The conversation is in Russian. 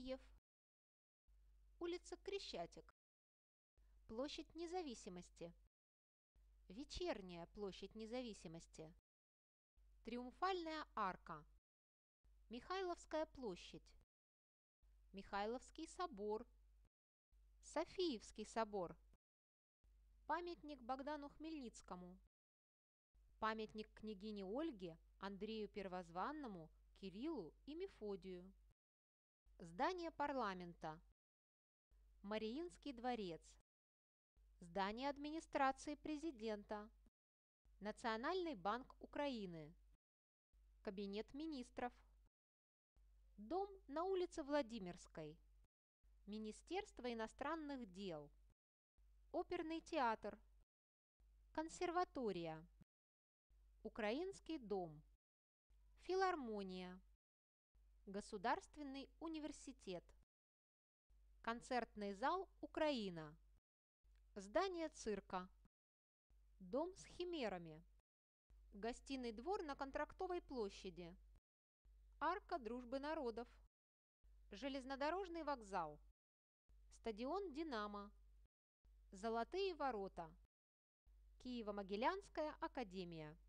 Киев, улица Крещатик, площадь Независимости, Вечерняя площадь Независимости, Триумфальная арка, Михайловская площадь, Михайловский собор, Софиевский собор, памятник Богдану Хмельницкому, памятник княгине Ольге, Андрею Первозванному, Кириллу и Мефодию, здание парламента, Мариинский дворец, здание администрации президента, Национальный банк Украины, кабинет министров, дом на улице Владимирской, Министерство иностранных дел, оперный театр, консерватория, Украинский дом, филармония, Государственный университет, концертный зал «Украина», здание цирка, дом с химерами, гостиный двор на Контрактовой площади, арка дружбы народов, железнодорожный вокзал, стадион «Динамо», Золотые ворота, Киево-Могилянская академия.